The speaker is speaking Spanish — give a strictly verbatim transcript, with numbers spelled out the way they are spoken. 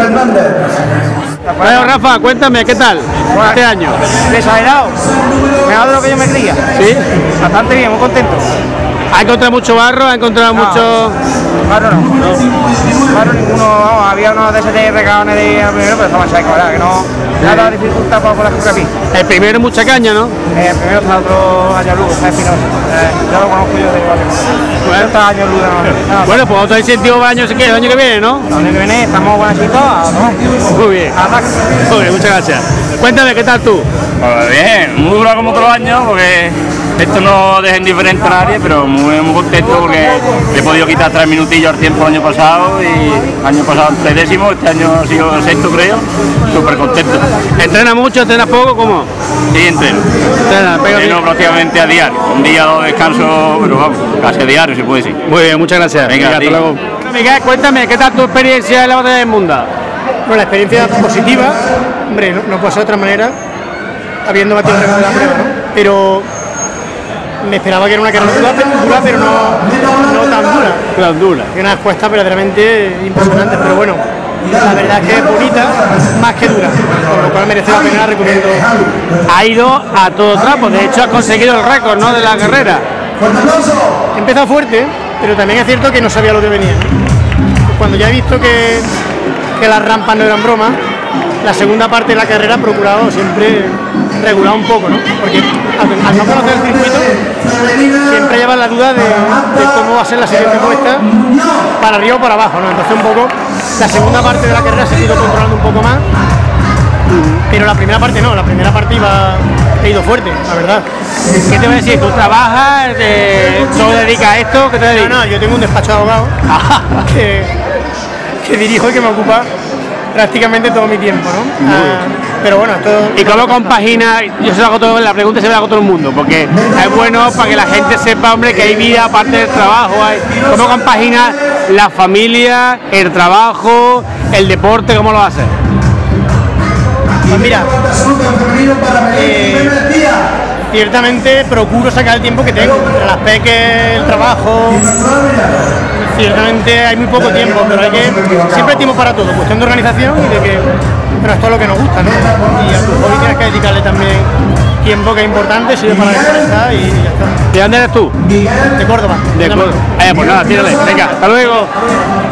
Bueno, Rafa, cuéntame, ¿qué tal bueno, este año? Exagerado, mejor de lo que yo me creía. ¿Sí? Bastante bien, muy contento. ¿Ha encontrado mucho barro? ¿Ha encontrado no, mucho...? Barro no. no. Barro ninguno, vamos, había unos de ese recaones de primero, pero estamos secos, ¿verdad? Que no... Nada de dificultad para poder jugar aquí. El primero mucha caña, ¿no? Eh, el primero está otro año luz, está Espinosa. Eh, yo lo conozco yo de igual. Bueno, está año luz. No, no, bueno, pues otro incentivo para el año, el año que viene, ¿no? El año que viene estamos buenecitos a tomar. Muy bien. Muy bien, muchas gracias. Cuéntame, ¿qué tal tú? Pues bien, muy duro como otros años, porque esto no deja indiferente a nadie, pero muy, muy contento porque he podido quitar tres minutillos al tiempo el año pasado y el año pasado tres décimos, este año ha sido sexto creo, súper contento. ¿Entrena mucho, entrena poco, cómo? Sí, entreno. Entrena, pega entreno bien. prácticamente a diario, un día o descanso, pero vamos, casi a diario se puede decir. Muy bien, muchas gracias. Venga, Venga, hasta luego. Miguel, cuéntame, ¿qué tal tu experiencia en la batalla del Munda? Bueno, la experiencia positiva, hombre, no, no puede ser de otra manera, habiendo batido el récord de la prueba, ¿no? Pero me esperaba que era una carrera dura, pero no, no tan dura. Tan dura. Y unas respuestas verdaderamente impresionantes, pero bueno, la verdad es que es bonita, más que dura, por lo cual merece la pena, recomiendo. Ha ido a todo trapo, de hecho ha conseguido el récord, ¿no?, de la carrera. He empezado fuerte, pero también es cierto que no sabía lo que venía. Cuando ya he visto que, que las rampas no eran broma, la segunda parte de la carrera he procurado siempre regular un poco, ¿no? Porque al, al no conocer el circuito siempre llevas la duda de, de cómo va a ser la siguiente puesta, para arriba o para abajo, ¿no? Entonces un poco la segunda parte de la carrera se ha ido controlando un poco más, pero la primera parte no, la primera parte iba, he ido fuerte, la verdad. ¿Qué te voy a decir? ¿Tú trabajas? Te, ¿Solo dedicas a esto? ¿Qué te dedicas? No, no, yo tengo un despacho de abogado que, que dirijo y que me ocupa prácticamente todo mi tiempo, ¿no? Ah, pero bueno, esto... ¿Y cómo compagina? Yo se lo hago todo, la pregunta se la hago a todo el mundo, porque es bueno para que la gente sepa, hombre, que hay vida aparte del trabajo. Hay, ¿cómo compagina la familia, el trabajo, el deporte? ¿Cómo lo haces? Pues mira, eh, ciertamente procuro sacar el tiempo que tengo, entre las peques, el trabajo. Ciertamente hay muy poco tiempo, pero hay que siempre hay tiempo para todo, cuestión de organización y de que, pero esto es lo que nos gusta, ¿no? Y a tu hobby tienes que dedicarle también tiempo, que es importante, sirve para descansar y ya está. ¿De dónde eres tú? De Córdoba. De Córdoba. Eh, pues nada, tírale. Venga, hasta luego.